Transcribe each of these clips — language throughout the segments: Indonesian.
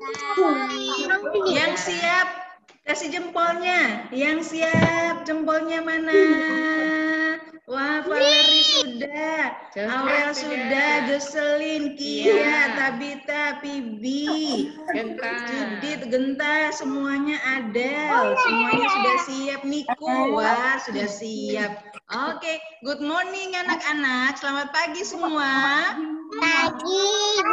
Yang siap kasih jempolnya. Yang siap jempolnya mana? Wah, Valerie sudah, Aurel sudah, Jocelyn, Kia, Tabita, Pibi, Judit, Genta, semuanya ada. Semuanya sudah siap. Niko, wah sudah siap. Oke, good morning anak-anak. Selamat pagi semua. Pagi,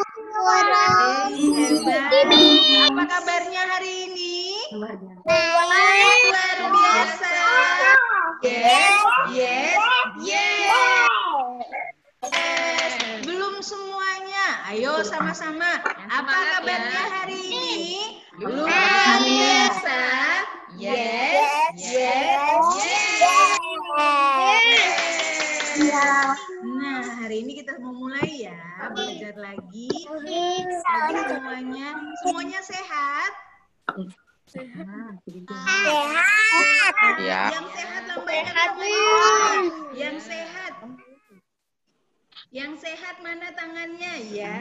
Hebat. Apa kabarnya hari ini? Luar biasa. Yes. Belum semuanya. Ayo sama-sama. Apa kabarnya hari ini? Luar biasa. Yes. Nah, hari ini kita mau mulai ya, belajar lagi. Semuanya sehat? Sehat. Yang sehat lambaikan tangannya. Yang sehat mana tangannya? Ya.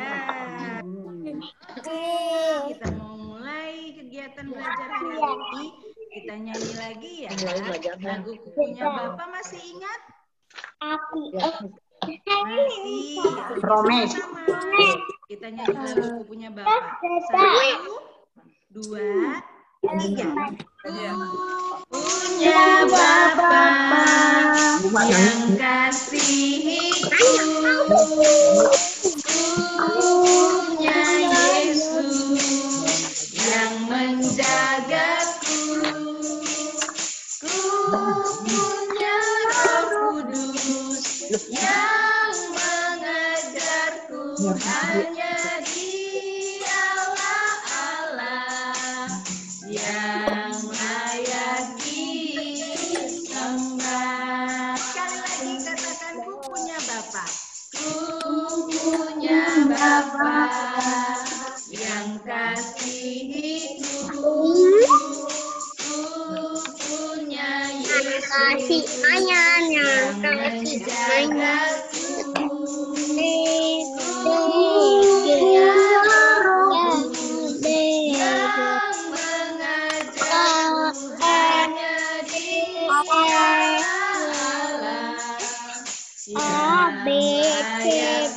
Oke, kita mau mulai kegiatan belajar hari ini. Kita nyanyi lagi ya. Lagu Kukunya Bapak masih ingat? Masih. Sama. Kita nyanyi lagu Kukunya Bapak. 1, 2, 3. Kukunya Bapak yang kasihiku, kukunya Yesus yang menjagaku, kukunya Roh Kudus yang mengajarku, hanya Dialah yang layak disembah. Sekali lagi katakan kukunya Bapak. Kukunya Bapak yang kasihiku, kukunya Yesus yang menjagaku, kukunya Roh Kudus yang mengajarku, hanya Dialah yang layak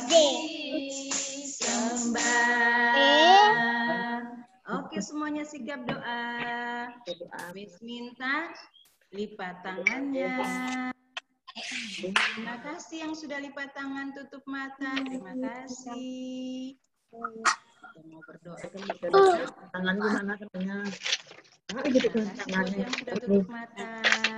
disembah. Oke, semuanya sigap doa. Habis minta lipat tangannya. Terima kasih yang sudah lipat tangan, tutup mata. Terima kasih. Kita mau berdoa. Tangan gimana katanya? Terima kasih yang sudah tutup mata.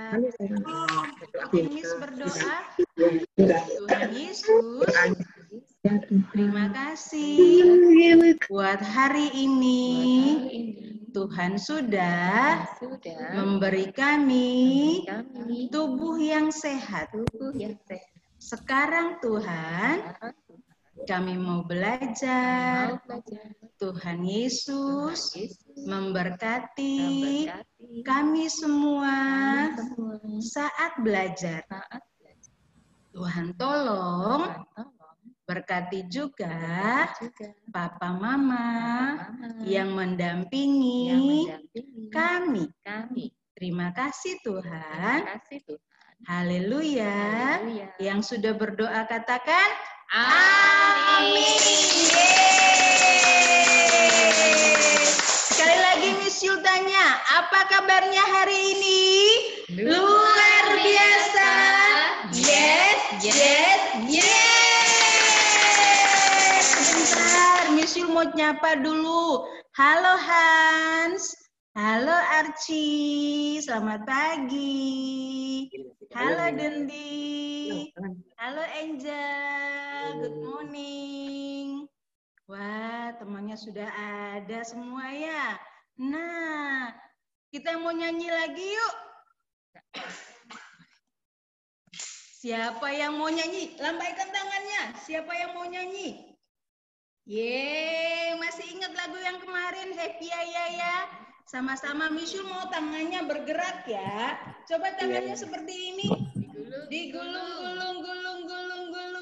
Oke, Miss berdoa. Tuhan Yesus, terima kasih buat hari ini. Tuhan sudah memberi kami tubuh yang sehat. Sekarang Tuhan, kami mau belajar. Tuhan Yesus memberkati kami semua saat belajar. Tuhan tolong berkati juga Papa Mama yang mendampingi kami. Terima kasih Tuhan. Haleluya. Yang sudah berdoa katakan amin. Sekali lagi Miss Yul tanya, apa kabarnya hari ini? Luar biasa. Yes. Sebentar, Miss Yul mau nyapa dulu. Halo Hans. Halo Archie, selamat pagi. Halo Dendi. Halo Angel, good morning. Wah, temannya sudah ada semua ya. Nah, kita mau nyanyi lagi yuk. Siapa yang mau nyanyi? Lambaikan tangannya. Siapa yang mau nyanyi? Yeay, masih ingat lagu yang kemarin? Happy ya. Sama-sama Miss Yul mau tangannya bergerak ya. Coba tangannya seperti ini. Digulung.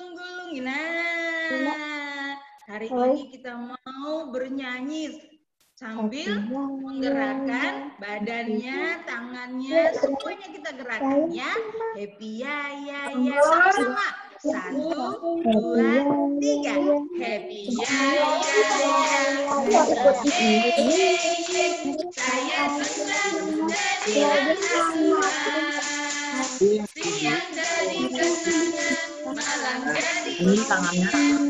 Nah, hari ini kita mau bernyanyi Sambil menggerakkan badannya, tangannya, semuanya kita gerakan ya. Happy ya. Sama-sama. 1, 2, 3. Happy ya. Saya senang jadi anak Tuhan. Siang dari kenangan, malam jadi Ini tangannya.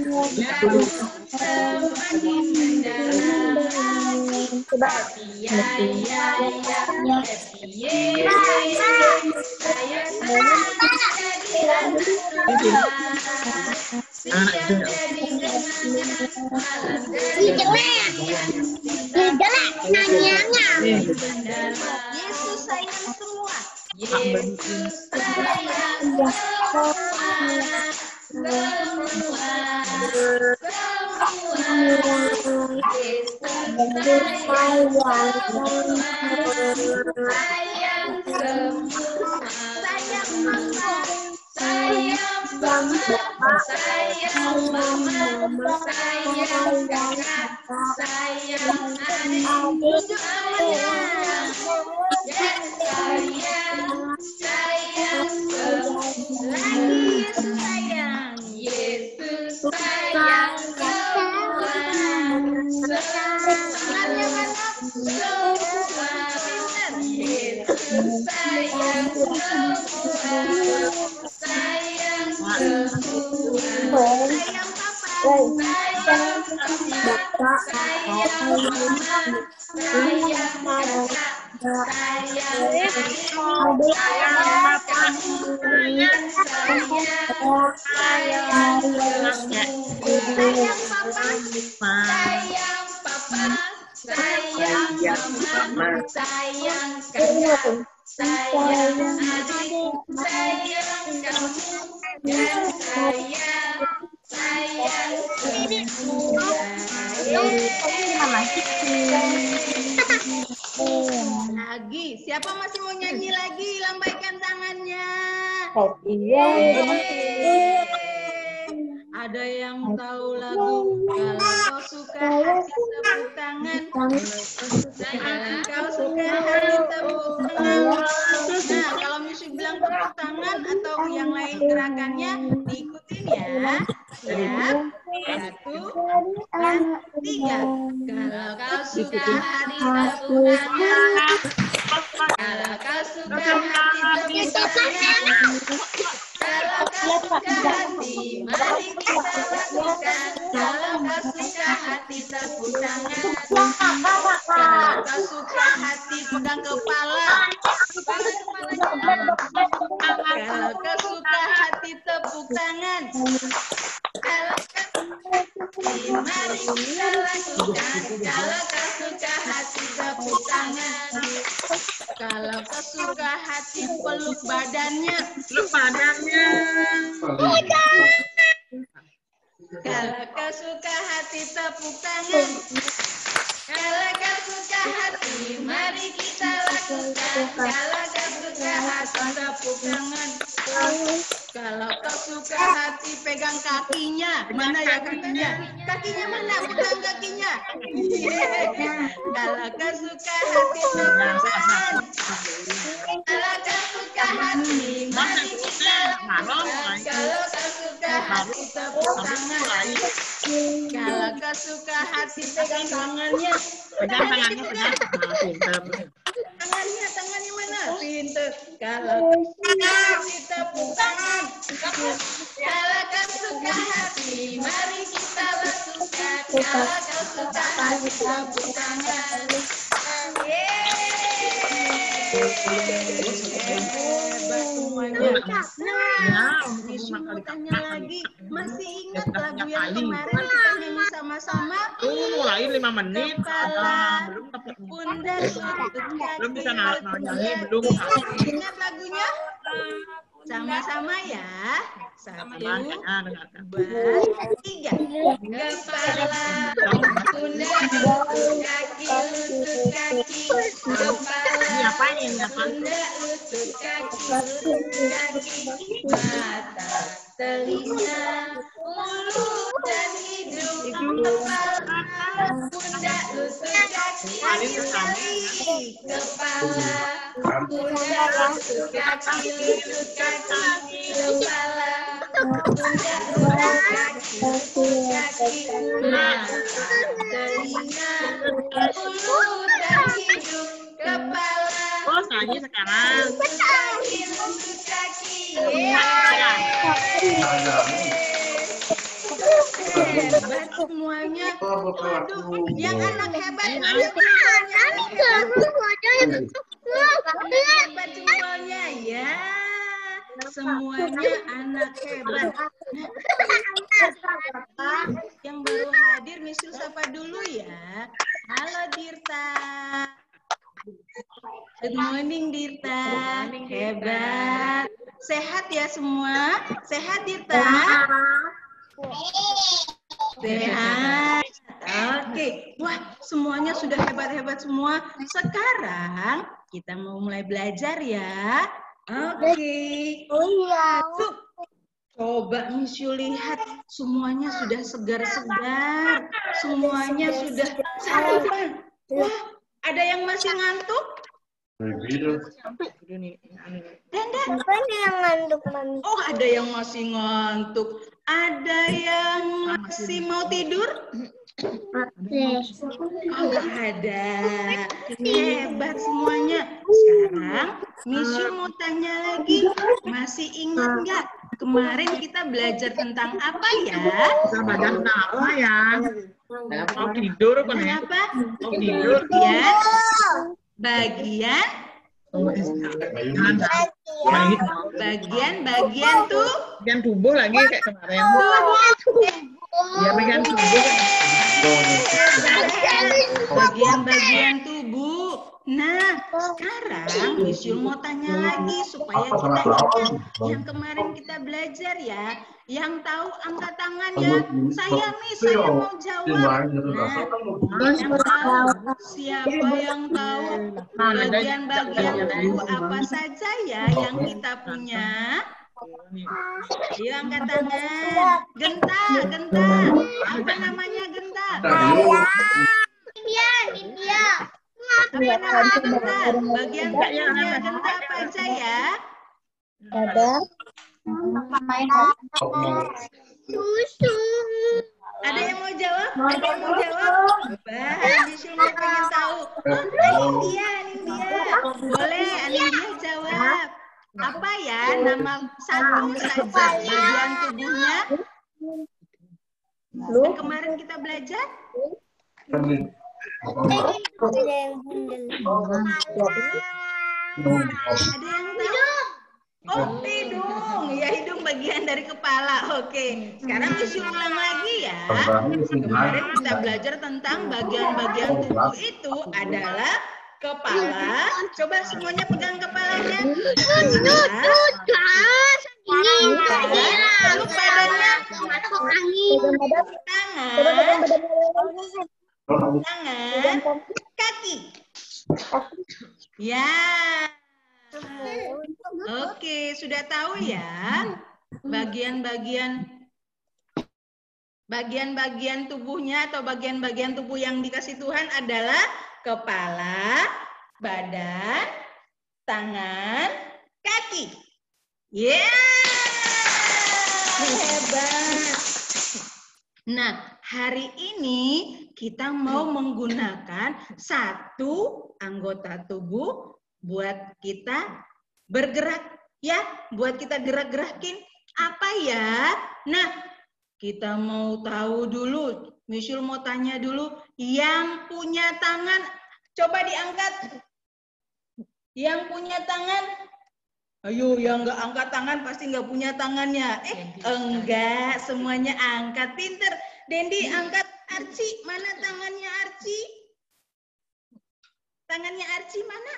semakin mendalam. Happy ya. Happy ya. Saya senang jadi anak Tuhan. Siang jadi kenangan, malam jadi Yesus sayang semua. Yesus sayang lagi. Siapa masih mau nyanyi lagi? Lambaikan tangannya. Ada yang tahu lagu Kalau Kau Suka Hati Tepuk Tangan. Kau suka hati tepuk tangan. Nah, kalau musik bilang tepuk tangan atau yang lain gerakannya diikutin ya. Siap. 1, 2, 3. Kalau kau suka hati tepuk tangan. Kalau kau suka hati tepuk tangan. Kalau kau suka hati, mari kita lakukan. Kalau kau suka hati, tepuk tangan. Kalau kau suka hati, pegang kepala. Kalau kau suka hati, tepuk tangan. Kalau kau suka hati, mari kita lakukan. Kalau kau suka hati, tepuk tangan. Kalau kau suka hati, peluk badannya. Kalau kau suka hati, tepuk tangan. Kalau kau suka hati, mari kita lakukan. Kalau kau suka hati, tepuk tangan. Kalau kau suka hati, pegang kakinya. Mana ya kakinya? Kakinya mana? Pegang kakinya. Kalau kau suka hati, tepuk tangan. Kalau kau suka hati, mari kita lakukan. Kalau kau suka hati, tepuk tangan. Kalau kau suka hati, pegang tangannya. Pegang tangannya. Tangannya mana? Pinter. Kalau kau suka hati, tepuk tangan. Kalau kau suka hati, mari kita lakukan. Kalau kau suka hati, tepuk tangan. Hebat semuanya. Nah, disuruh tanya lagi. Masih ingat lagu yang kemarin kita nyanyi sama-sama? Mulai 5 menit. Kepala, Belum dapat. pundak, lutut, kaki. Belum bisa nyanyi, belum. Ingat lagunya? Sama-sama ya. 1, 2, 3. Kepala, pundak, kaki, lutut, kaki. Kepala, pundak, lutut, kaki. Mata, telinga, mulut, dan hidung. Kepala, pundak, lutut kaki, jari, kepala, pundak, lutut kaki, kepala, pundak, lutut kaki, telinga, mulut dan hidung, kepala, Oh, lagi sekarang. lutut kaki. Hebat semuanya. Aduh, yang anak hebat mana jempolnya? Hebat jempolnya ya. Semuanya anak hebat. Yang baru hadir, Miss Yul sapa dulu ya. Halo Dirta. Good morning Dirta. Hebat. Sehat ya semua? Sehat Dirta? Sehat. Oke. Wah, semuanya sudah hebat-hebat semua. Sekarang kita mau mulai belajar ya. Oke. Tuh. Coba Miss Yul lihat, semuanya sudah segar-segar. Semuanya sudah sarapan. Wah, ada yang masih ngantuk? Danda. Oh, ada yang masih ngantuk. Ada yang masih mau tidur? Oh, nggak ada. Hebat semuanya. Sekarang Miss Yul mau tanya lagi. Masih ingat nggak? Kemarin kita belajar tentang apa ya? Kita belajar tentang apa ya? Mau tidur kan ya? Apa? Mau tidur. Bagian Bagian tuh bagian tubuh lagi kayak kemarin. Ya bagian tubuh. Bagian-bagian tubuh. Nah, sekarang Miss Yul mau tanya lagi supaya kita ingat yang kemarin kita belajar ya. Yang tahu angkat tangan ya. Saya nih, saya mau jawab. Nah, yang tahu, siapa yang tahu bagian-bagian tubuh apa saja ya yang kita punya? Ayo angkat tangan. Genta. Apa namanya genta? Apa namanya genta? Bagian tubuhnya genta apa aja ya? Ada yang mau jawab? Bah, Miss Yul pengen tahu. Oh, Anindya. Boleh Anindya jawab. Apa ya nama satu saja bagian tubuhnya yang kemarin kita belajar? Ada yang tahu? Oh, hidung. Ya, hidung bagian dari kepala. Oke. Sekarang Miss Yul ulang lagi ya. Kemarin kita belajar tentang bagian-bagian tubuh itu adalah kepala. Coba semuanya pegang kepalanya. Lalu badannya. Tangan. Kaki. Ya. Oke, sudah tahu ya bagian-bagian tubuhnya atau bagian-bagian tubuh yang dikasih Tuhan adalah kepala, badan, tangan, kaki. Hebat. Nah, hari ini kita mau menggunakan satu anggota tubuh buat kita bergerak ya, buat kita gerak-gerakin. Apa ya? Nah, kita mau tahu dulu. Miss Yul mau tanya dulu, yang punya tangan coba diangkat. Yang punya tangan, ayo yang nggak angkat tangan pasti nggak punya tangannya. Enggak, semuanya angkat. Pinter. Dendi angkat. Arci, mana tangannya Arci? Tangannya Arci mana?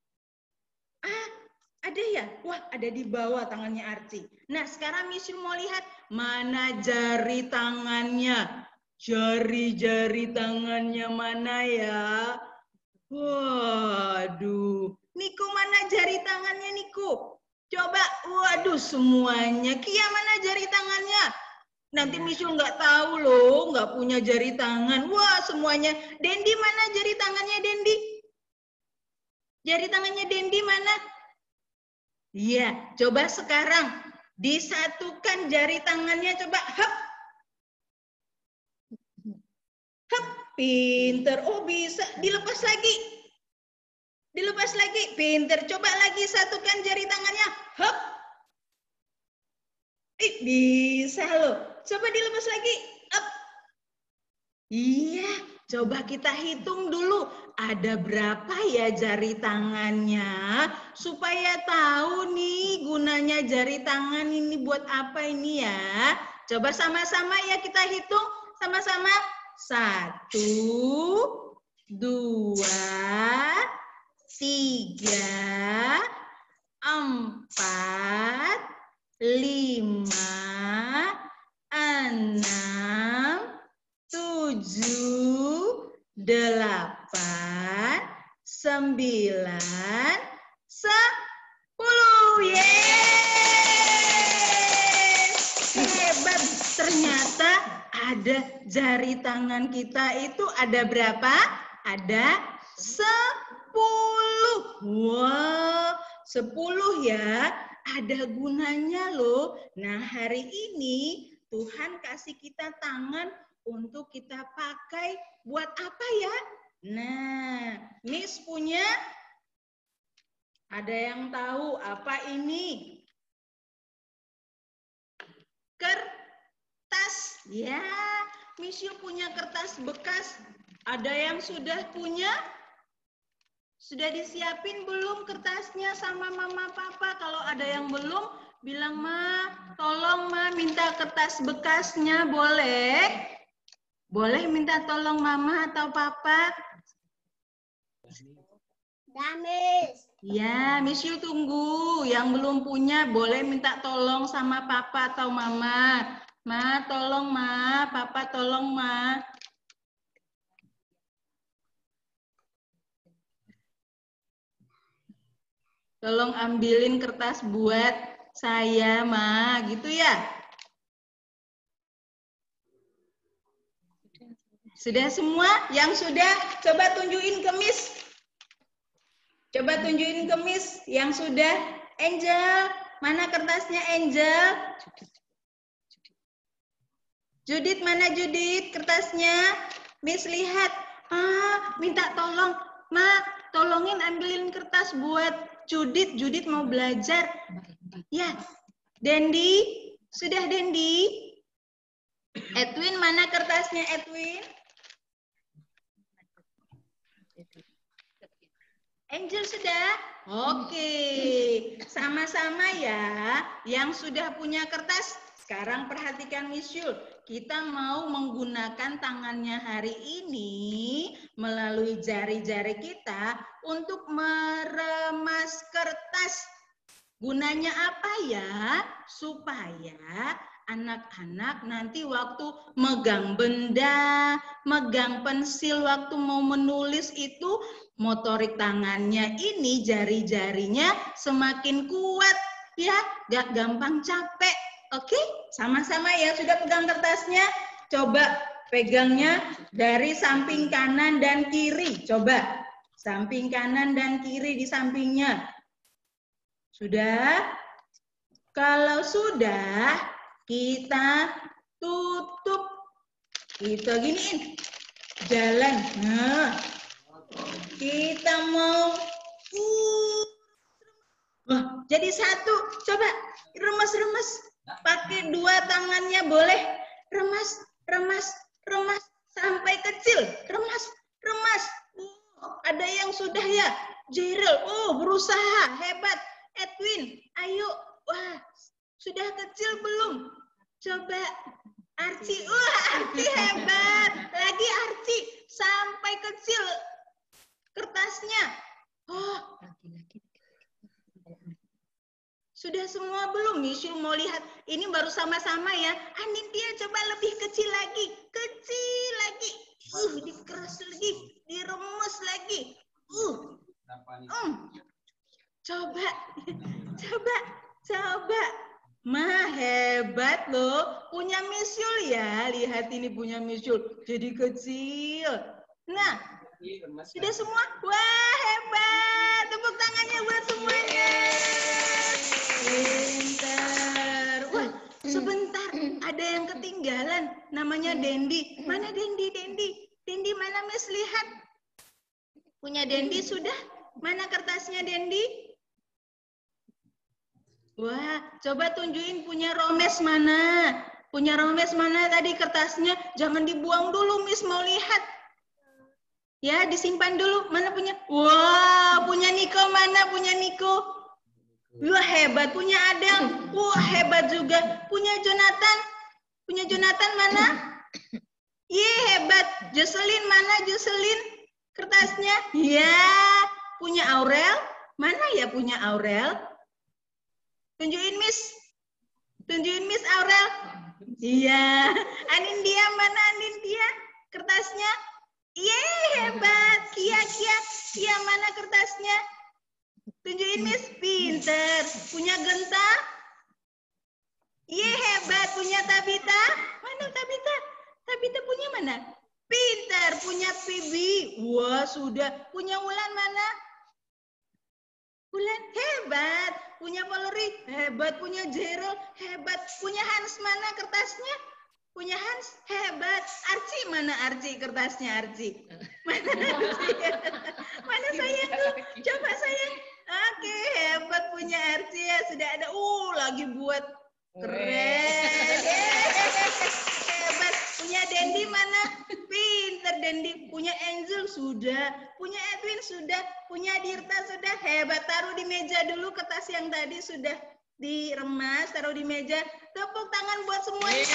Ada ya? Wah, ada di bawah tangannya Arci. Nah, sekarang Miss Yul mau lihat mana jari tangannya. Jari-jari tangannya mana ya? Waduh. Niko, mana jari tangannya Niko? Coba, waduh semuanya. Kia, mana jari tangannya? Nanti Misyul nggak tahu loh, nggak punya jari tangan. Wah, semuanya. Dendi mana jari tangannya Dendi? Jari tangannya Dendi mana? Iya, coba sekarang disatukan jari tangannya, coba hap. Hap, pinter. Oh, bisa. Dilepas lagi. Dilepas lagi, pinter. Coba lagi satukan jari tangannya. Hap. Bisa loh. Coba dilepas lagi. Up. Iya, coba kita hitung dulu. Ada berapa ya jari tangannya? Supaya tahu nih gunanya jari tangan ini buat apa ini ya. Coba sama-sama ya kita hitung. Sama-sama. 1, 2, 3, 4, 5, 6, 7, 8, 9, 10. Yeay! Hebat. Ternyata ada jari tangan kita itu ada berapa? Ada 10. Wow, 10 ya. Ada gunanya loh. Nah, hari ini Tuhan kasih kita tangan untuk kita pakai buat apa ya? Nah, Miss punya, ada yang tahu apa ini? Kertas. Ya, Miss Yu punya kertas bekas. Ada yang sudah punya? Sudah disiapin belum kertasnya sama mama papa? Kalau ada yang belum, bilang Ma, tolong Ma minta kertas bekasnya, boleh? Boleh minta tolong mama atau papa? Damis. Ya, Miss Yu tunggu. Yang belum punya boleh minta tolong sama papa atau mama. Ma, tolong Ma, papa tolong Ma. Tolong ambilin kertas buat saya, Ma. Gitu ya? Sudah semua? Yang sudah, coba tunjukin ke Miss. Coba tunjukin ke Miss yang sudah. Angel, mana kertasnya Angel? Judit, mana Judit kertasnya? Miss lihat. Minta tolong. Ma, tolongin ambilin kertas buat Judit. Judit mau belajar. Ya. Dendi, sudah Dendi? Edwin, mana kertasnya Edwin? Angel sudah? Oke. Sama-sama ya. Yang sudah punya kertas, sekarang perhatikan Miss Yul. Kita mau menggunakan tangannya hari ini melalui jari-jari kita untuk meremas kertas. Gunanya apa ya? Supaya anak-anak nanti waktu megang benda, megang pensil, waktu mau menulis itu motorik tangannya ini, jari-jarinya semakin kuat ya, gak gampang capek. Oke, sama-sama ya, sudah pegang kertasnya? Coba pegangnya dari samping kanan dan kiri. Coba samping kanan dan kiri di sampingnya. Sudah? Kalau sudah, kita tutup. Kita giniin. Jalan. Nah, kita mau jadi satu. Coba remas-remas. Pakai dua tangannya boleh. Remas, remas, remas sampai kecil. Remas, remas. Ada yang sudah ya. Jeril, berusaha hebat. Edwin, ayo. Wah, sudah kecil belum? Coba. Archie, Archie hebat. Lagi Archie, sampai kecil kertasnya. Sudah semua belum? Misyul mau lihat. Ini baru sama-sama ya. Anindya coba lebih kecil lagi. Kecil lagi. Dikeras lagi. Diremes lagi. Coba. Coba. Coba. Hebat loh. Punya Miss Yul ya. Lihat ini punya Miss Yul. Jadi kecil. Nah, sudah semua? Wah, hebat. Tepuk tangannya buat semuanya. Pintar. Wah, sebentar. Ada yang ketinggalan. Namanya Dendi. Mana Dendi? Dendi mana Miss? Lihat. Punya Dendi sudah? Mana kertasnya Dendi? Wah, coba tunjukin punya Romes mana? Punya Romes mana tadi kertasnya? Jangan dibuang dulu, Miss mau lihat. Ya, disimpan dulu. Mana punya? Wah, punya Niko mana? Punya Niko. Wah, hebat. Punya Adam. Wah, hebat juga. Punya Jonathan. Punya Jonathan mana? Iya, hebat. Jocelyn mana? Jocelyn kertasnya? Ya, punya Aurel. Mana ya punya Aurel? Tunjukin Miss Aurel. Iya. Anindya mana Anindya? Kertasnya? Iya, hebat. Kia mana kertasnya? Tunjukin Miss. Pinter. Punya Genta? Iya, hebat. Punya Tabita? Mana Tabita? Tabita punya mana? Pinter. Punya Pibi. Wah, sudah. Punya Wulan mana? Wulan, hebat. Punya Valerie, hebat. Punya Gerald, hebat. Punya Hans mana kertasnya? Punya Hans, hebat. Archie mana Archie kertasnya Archie? Mana Archie? Mana sayang tuh? Coba sayang. Oke, hebat punya Archie ya. Sudah ada. Lagi buat keren. Hebat. Punya Dendi mana? Pinter Dendi. Punya Angel sudah. Punya Edwin sudah. Punya Dirta sudah. Hebat. Taruh di meja dulu kertas yang tadi sudah diremas. Taruh di meja. Tepuk tangan buat semuanya.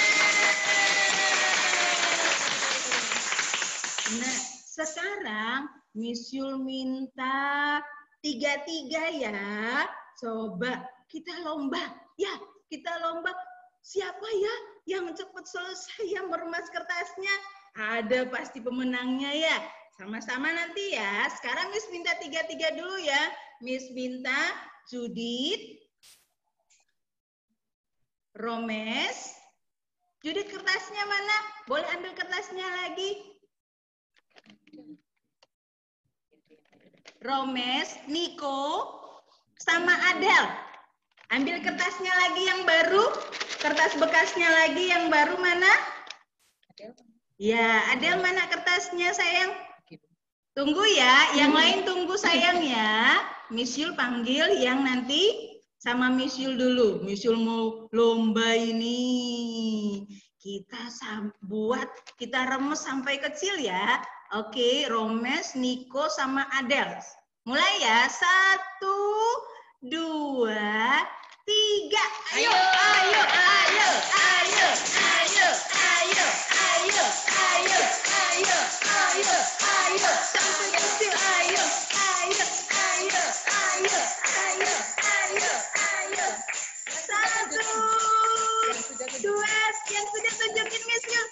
Nah, sekarang Miss Yul minta 3-3 ya. Coba kita lomba. Ya, kita lomba. Siapa ya yang cepat selesai yang meremas kertasnya? Ada pasti pemenangnya ya. Sama-sama nanti ya. Sekarang Miss minta 3-3 dulu ya. Miss minta Judith, Romes. Judith kertasnya mana? Boleh ambil kertasnya lagi. Romes, Niko, sama Adel. Ambil kertasnya lagi yang baru. Kertas bekasnya lagi yang baru mana? Ya, Adel mana kertasnya sayang? Tunggu ya, yang lain tunggu sayang ya. Miss Yul panggil yang nanti sama Miss Yul dulu. Miss Yul mau lomba ini. Kita buat, kita remes sampai kecil ya. Oke, Romes, Niko, sama Adel. Mulai ya, 1, 2, 3. Ayo, ayo, ayo, ayo, ayo, ayo, ayo, ayo, ayo, ayo, ayo, sampai kecil, ayo, ayo, ayo, ayo, ayo, ayo, ayo. 1, 2, yang sudah tunjukin Miss Yul.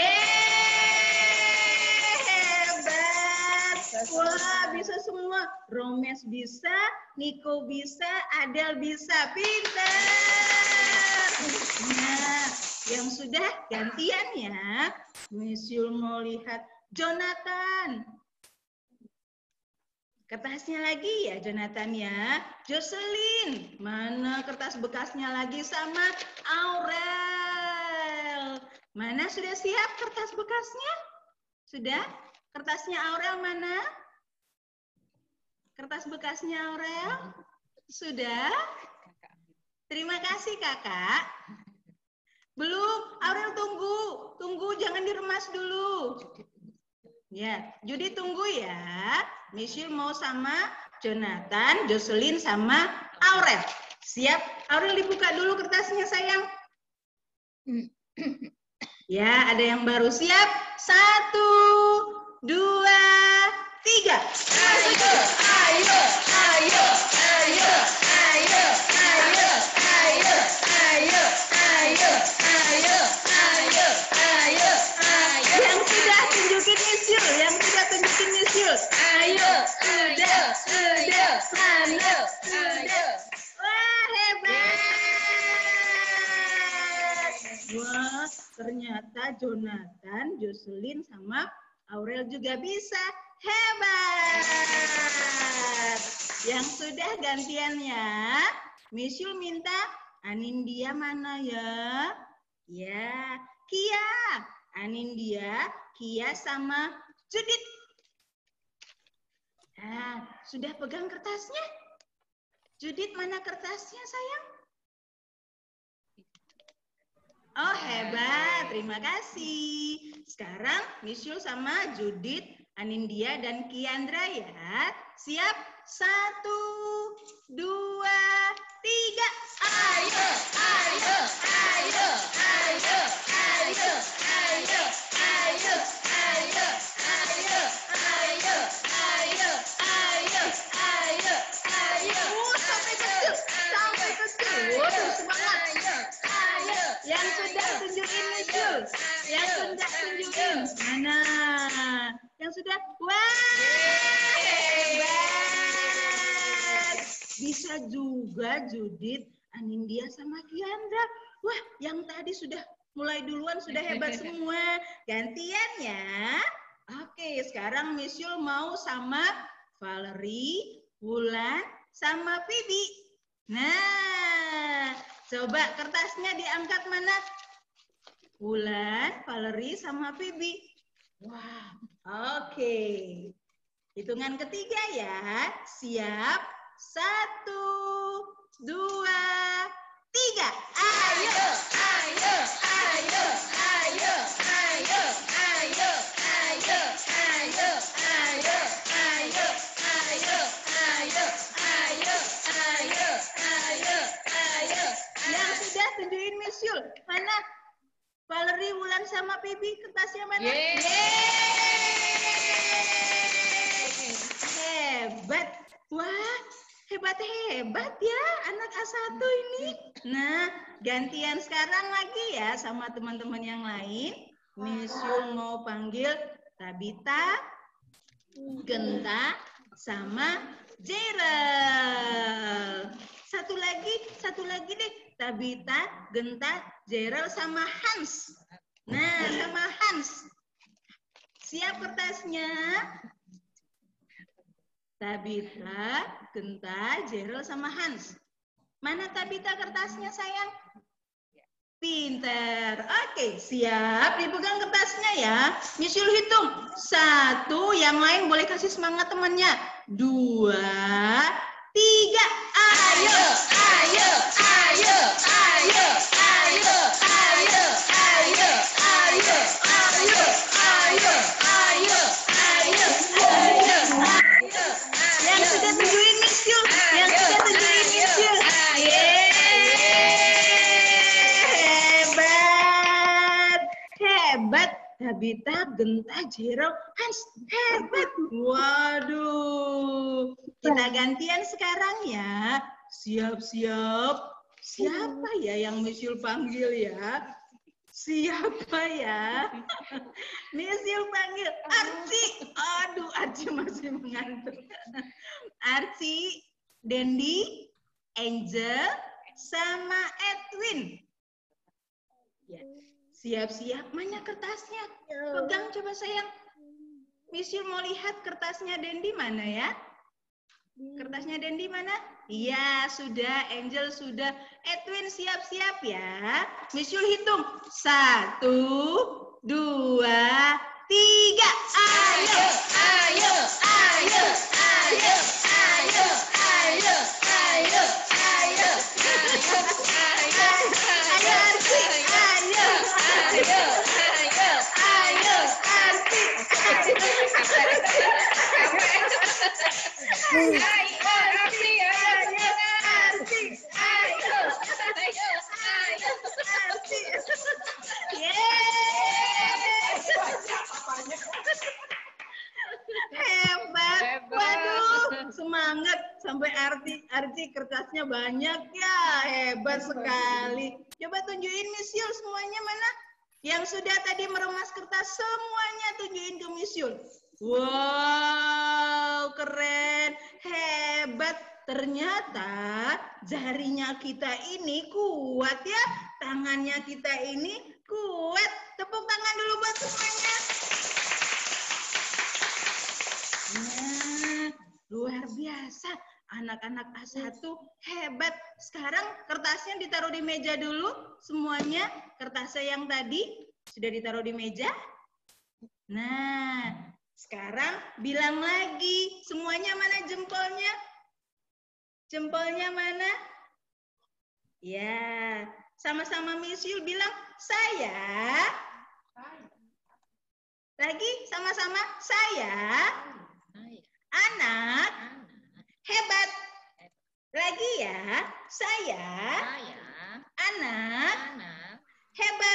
Hebat. Wah, bisa semua. Romes bisa, Niko bisa, Adel bisa. Pintar. Nah, yang sudah gantian ya. Miss Yul mau lihat Jonathan. Kertasnya lagi ya Jonathan ya. Jocelyn, mana kertas bekasnya lagi sama Aurel. Mana sudah siap kertas bekasnya? Sudah? Kertasnya Aurel mana? Kertas bekasnya Aurel? Sudah? Terima kasih kakak. Belum, Aurel tunggu. Tunggu, jangan diremas dulu. Ya, Judi tunggu ya. Miss Yul mau sama Jonathan, Jocelyn, sama Aurel. Siap? Aurel dibuka dulu kertasnya sayang. Ya, ada yang baru. Siap? 1, 2, 3. Ayo, ayo, ayo, ayo, ayo, ayo, ayo, ayo, ayo, ayo, ayo, ayo, ayo. Yang sudah tunjukin Miss Yul, yang sudah tunjukin Miss Yul. Ayo, sudah, ayo, sudah. Wah, hebat. Jonathan, Jocelyn, sama Aurel juga bisa. Hebat! Yang sudah gantiannya, Miss Yul minta Anindya mana ya? Ya, Kia. Anindya, Kia sama Judit. Nah, sudah pegang kertasnya? Judit, mana kertasnya sayang? Oh, hebat. Terima kasih. Sekarang Miss Yul sama Judit, Anindya, dan Kiandra ya. Siap? 1, 2, 3. Ayo, ayo, ayo, ayo, ayo, ayo, ayo, ayo, ayo, ayo, ayo, ayo, ayo, ayo. Sampai kecil, sampai kecil. Waduh, semangat. Ayo. Yang sudah tunjukin Miss Yul. Yang sudah tunjukin. Mana? Yang sudah. Wah, hebat. Bisa juga Judit, Anindya, sama Kiandra. Wah, yang tadi sudah mulai duluan sudah hebat semua. Gantian ya. Oke, sekarang Miss Yul mau sama Valerie, Wulan, sama Phoebe. Nah, coba kertasnya diangkat mana? Wulan, Valerie, sama Phoebe. Wah, oke. Hitungan ketiga ya. Siap? 1, 2, 3. Ayo, ayo, ayo, ayo, ayo, ayo, ayo, ayo, ayo, ayo, ayo, ayo, ayo, ayo, ayo, ayo. Yang sudah tunjukin Miss Yul. Mana? Valerie, Wulan, sama Phoebe, kertasnya mana? Hebat. Wah, hebat-hebat ya anak A1 ini. Nah, gantian sekarang lagi ya sama teman-teman yang lain. Miss Yul mau panggil Tabita, Genta, sama Jerel. Satu lagi deh. Tabita, Genta, Jerel, sama Hans. Nah, sama Hans. Siap kertasnya? Tabita, Genta, Jerel, sama Hans. Mana Tabita kertasnya sayang? Pinter. Oke, siap. Dipegang kertasnya ya. Miss Yul hitung. 1, yang lain boleh kasih semangat temannya. 2, 3. Ayo, ayo, ayo, ayo, ayo, ayo, ayo, ayo, ayo, ayo, ayo, ayo, ayo, ayo. Yang sudah tunjukin Miss Yul. Yang sudah tunjukin Miss Yul. Hebat. Tabita, Genta, Jerel, Hans. Hebat. Waduh. Kita gantian sekarang ya. Siap-siap. Siapa ya yang Miss Yul panggil ya? Siapa ya? Miss Yul panggil Arci. Aduh, Arci masih mengantuk. Arci, Dendi, Angel, sama Edwin. Ya. Siap-siap. Mana kertasnya? Pegang coba sayang. Miss Yul mau lihat kertasnya Dendi mana ya? Kertasnya Dendi mana? Iya, sudah. Angel sudah. Edwin siap-siap ya. Miss Yul hitung. 1, 2, 3. Ayo, ayo, ayo, ayo, ayo, ayo, ayo, ayo, ayo, Arci, ayo, ayo, ayo, Arci. Hebat. Waduh, semangat sampai Arci kertasnya banyak ya. Hebat sekali. Coba tunjukin Miss Yul semuanya mana? Yang sudah tadi meremas kertas semuanya tunjukin ke Miss Yul. Wow, keren, hebat. Ternyata jarinya kita ini kuat ya, tangannya kita ini kuat. Tepuk Tepuk tangan dulu buat semuanya. Nah, luar biasa. Anak-anak A1 hebat. Sekarang kertasnya ditaruh di meja dulu. Semuanya kertasnya yang tadi sudah ditaruh di meja. Nah, sekarang bilang lagi. Semuanya mana jempolnya? Jempolnya mana? Ya, sama-sama Miss Yul bilang, saya. Lagi sama-sama, saya. Anak. Hebat. Lagi ya, saya. Anak. Hebat.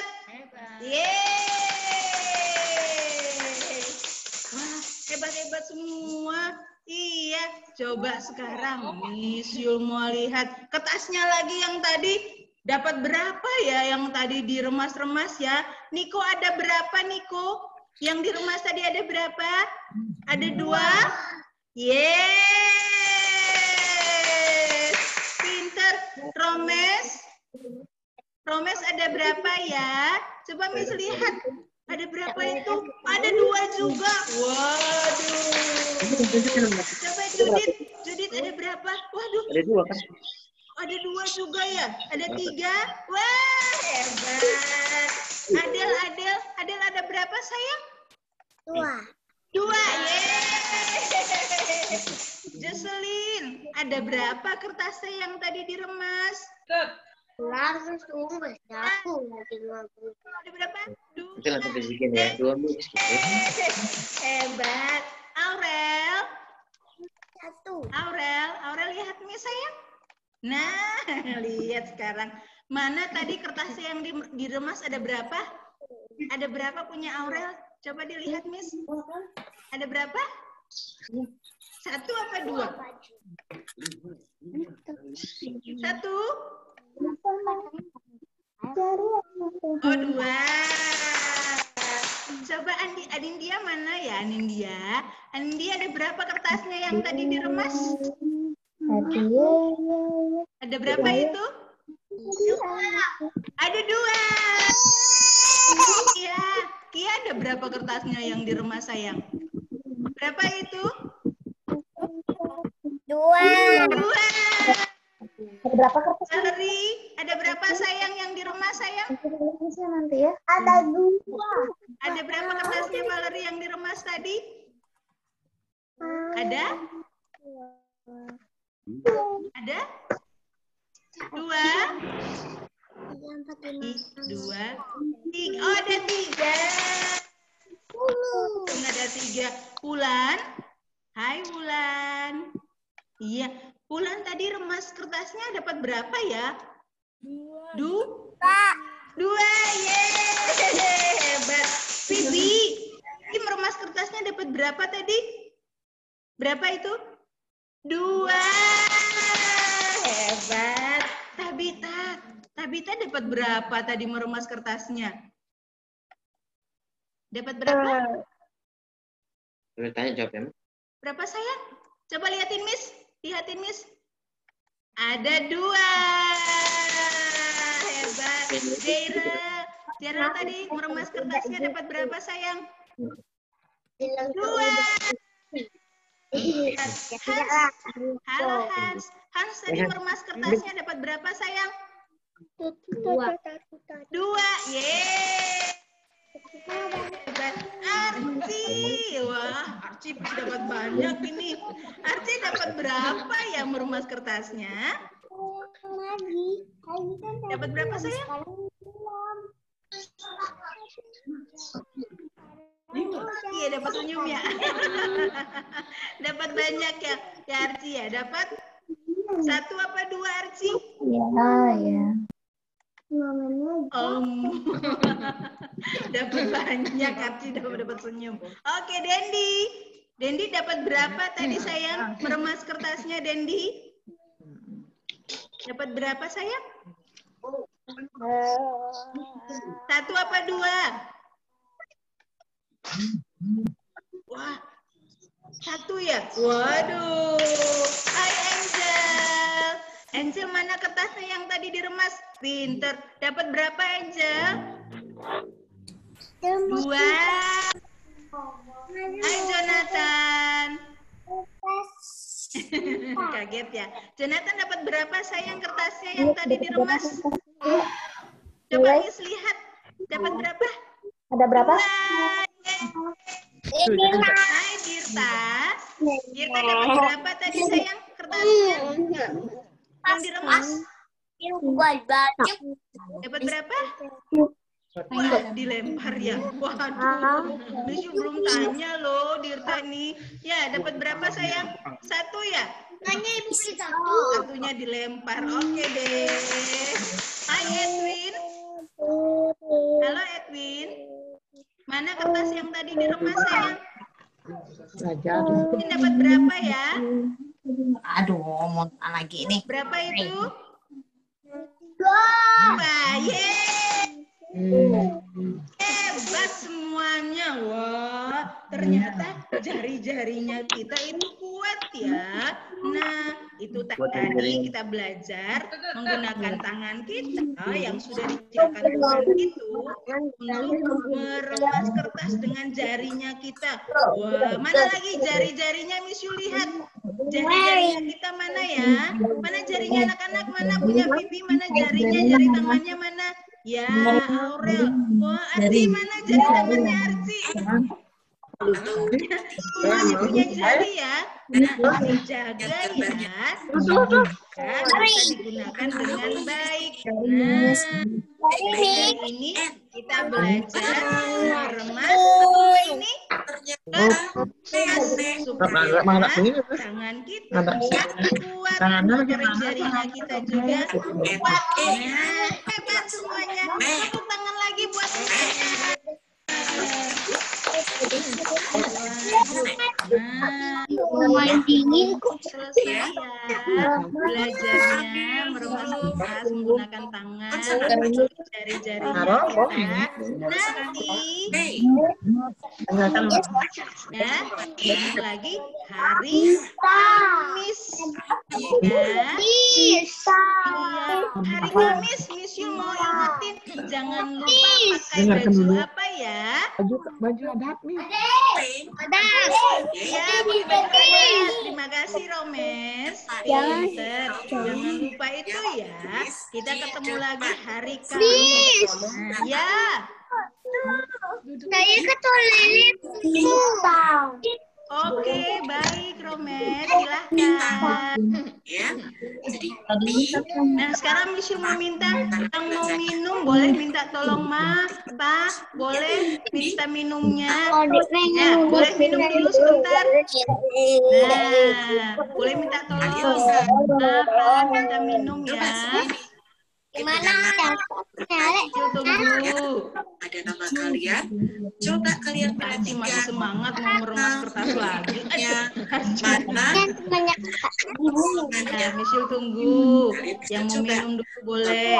Yeay. Wah, hebat-hebat semua. Iya, coba sekarang Miss Yul mau lihat kertasnya lagi yang tadi dapat berapa ya yang tadi diremas-remas ya. Niko ada berapa Niko? Yang diremas tadi ada berapa? Ada 2? Yes. Pinter. Romes ada berapa ya? Coba Miss lihat. Ada berapa itu? Ada 2 juga. Waduh. Coba Judit ada berapa? Waduh. Ada 2 kan? Ada 2 juga ya? Ada 3? Wah, hebat. Adel ada berapa sayang? 2. Yeay. Jocelyn, ada berapa kertasnya yang tadi diremas? Langsung Ada berapa? 2. Itu langsung bisikin ya. 2 mix. Hebat. Aurel 1. Aurel lihat nih sayang. Nah, lihat sekarang. Mana tadi kertasnya yang diremas ada berapa? Ada berapa punya Aurel? Coba dilihat, Miss. Ada berapa? 1 apa 2? 1? Oh, 2. Coba Anindya mana ya, Anindya? Anindya ada berapa kertasnya yang tadi diremas? Ada berapa itu? Ada 2. Iya. Kia ada berapa kertasnya yang diremas sayang? Berapa itu? 2. 2. Ada berapa kertas? Valerie, ada berapa sayang yang diremas sayang? Nanti ya. Ada 2. Ada berapa kertasnya Valerie yang diremas tadi? Ada? Ada? 2? 2? 3. Oh, ada 3. Ada 3. Wulan. Hai Wulan. Iya. Wulan tadi remas kertasnya dapat berapa ya? 2. 2. Yeay. Hebat. Bibi. Ini meremas kertasnya dapat berapa tadi? Berapa itu? 2. Hebat. Tabita dapat berapa tadi meremas kertasnya? Dapat berapa? Tanya jawabnya. Berapa sayang? Coba lihatin Miss. Lihatin Miss. Ada 2. Hebat. Jaira tadi meremas kertasnya dapat berapa sayang? 2. Halo Hans. Hans tadi meremas kertasnya dapat berapa sayang? 2. Yeay. Hebat. Arci. Wah, Arci dapat banyak ini. Arci dapat berapa ya meremas kertasnya? Dapat berapa sayang? Iya, dapat senyum ya. Dapat banyak ya, Arci ya. Dapat 1 apa 2 Arci? Ya. Dapat banyak Arci, dapat senyum. Oke, Dendi dapat berapa tadi sayang meremas kertasnya Dendi? Dapat berapa sayang? 1 apa 2? Wah, 1 ya? Waduh. Hai Angel. Angel mana kertasnya yang tadi diremas? Pinter. Dapat berapa Angel? 2. Hai Jonathan. Kaget ya. Jonathan dapat berapa sayang kertasnya yang tadi diremas? Coba Yus lihat. Dapat berapa? Ada berapa? 2. Hai Dirta. Dirta dapat berapa tadi sayang kertasnya? Yang diremas? Dapat berapa? Wah, dilempar ya. Waduh, Misu belum tanya loh Dirta nih. Ya, dapat berapa sayang? 1 ya? Satunya dilempar. Oke deh. Hai Edwin. Halo Edwin. Mana kertas yang tadi diremas sayang? Ini dapat berapa ya? Aduh, mau lagi nih. Berapa itu? 2. Yeay. Hebat semuanya. Wah, ternyata jari-jarinya kita itu kuat ya. Nah, itu tadi kita belajar menggunakan tangan kita yang sudah diciptakan Tuhan itu untuk meremas kertas dengan jarinya kita. Wah, mana lagi jari-jarinya Miss Yu lihat? Jari-jarinya kita mana ya? Mana jarinya anak-anak? Mana punya Vivi? Mana jarinya? Jari tangannya mana? Ya, Aurel. Wah, Arci mana jari tangannya Arci? Semuanya punya jari ya. Nah, dijaga ya. Semoga bisa digunakan dengan baik. Nah, hari ini kita belajar meremas ini supaya tangan kita bisa kuat, jari-jarinya kita juga kuat. Nah, hebat semuanya. Tepuk tangan lagi buat semuanya. Dingin kok. Selesai ya belajarnya meremas kertas menggunakan tangan, jari-jarinya kita. Nanti ya, besok lagi hari Kamis. Ya. Hari Kamis, Miss Yu mau ingetin jangan lupa pakai baju apa ya? Baju adat nih. Ya, pakai baju adat. Terima kasih Romes. Pinter. Jangan lupa itu ya. Kita ketemu lagi hari Kamis. Nah, ya. Saya ke toilet. Oke, baik Romes. Silahkan. Nah, sekarang Miss Yu mau minta yang mau minum boleh minta tolong Ma, Pak, boleh minta minumnya. Ya, boleh minum dulu sebentar. Nah, boleh minta tolong. Ma, Pak, minta minum ya. Gimana? Yuk tunggu. Ada nama kalian? Coba kalian Masih perhatikan. semangat mau meremas kertas lagi. Mana? Nah, Miss Yu tunggu. Yang mau minum dulu boleh.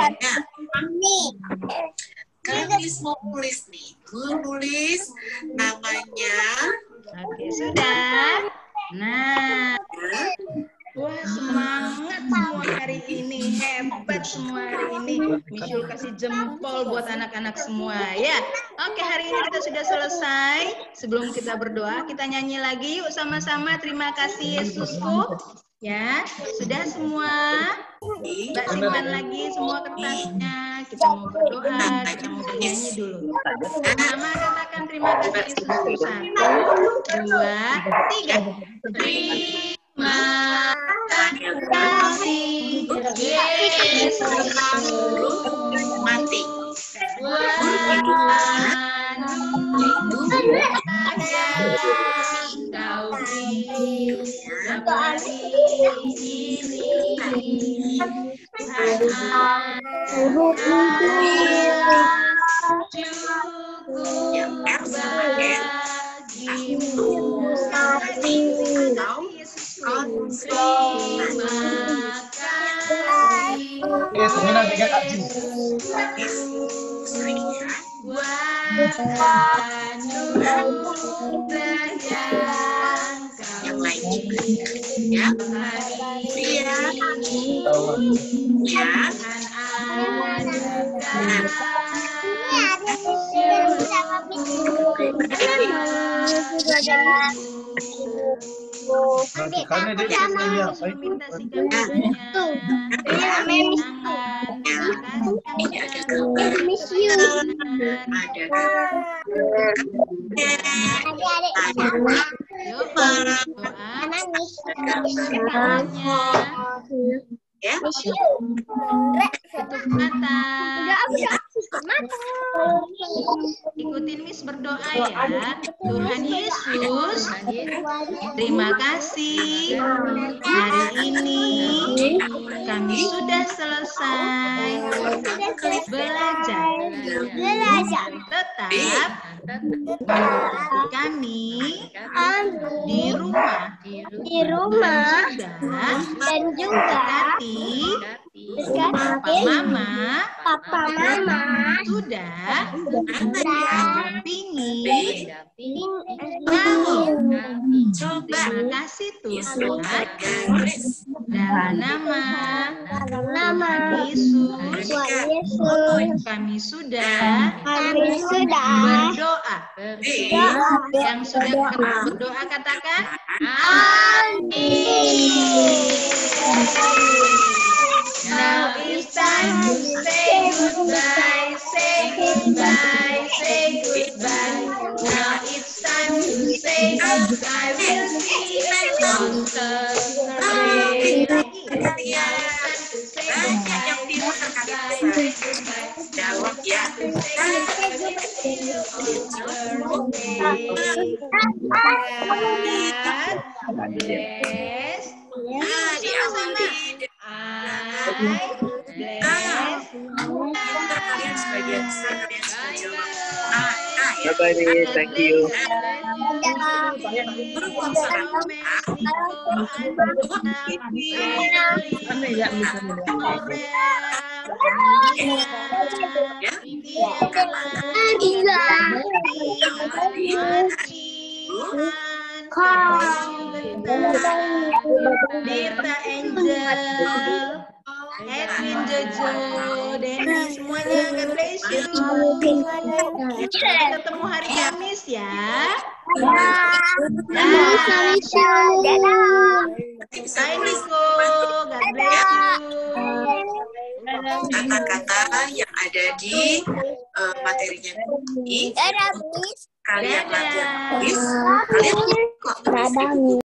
Kalian mau tulis nih. Mau nulis namanya. Oke, sudah. Nah. Wah, semangat semua hari ini. Hebat semua hari ini. Misyul kasih jempol buat anak-anak semua ya. Oke, hari ini kita sudah selesai. Sebelum kita berdoa, kita nyanyi lagi yuk sama-sama. Terima kasih Yesusku. Ya, sudah semua. Mbak simpan lagi semua kertasnya. Kita mau berdoa, kita mau bernyanyi dulu. Sama katakan terima kasih Yesusku. 1, 2, 3. Terima kasih Yesus Mati. Kau beri seperti ini cukup bagimu. Terima kasih Yang lain juga. Ya. Sama Minta sikap baiknya. Ya. Tutup mata. Ikutin Miss berdoa ya. Tuhan Yesus, terima kasih. Hari ini kami sudah selesai belajar. Tetap mengikuti kami di rumah. Dan juga Papa Mama sudah mendampingi kamu. Terima kasih Tuhan. Dalam nama Yesus, kami sudah berdoa. Yang sudah berdoa katakan amin. Now it's time to say goodbye, say goodbye, say goodbye. Now it's time to say goodbye. We'll see you on Thursday. Jawab ya. Bless. Bye-bye, thank you. Dirta Angel, Edwin, Jojo, Denny, semuanya God bless you. Sampai ketemu hari Kamis ya. Hai Niko, God bless you. Kata-kata yang ada di materinya ini kalian latihan tulis, kalian kok tulis.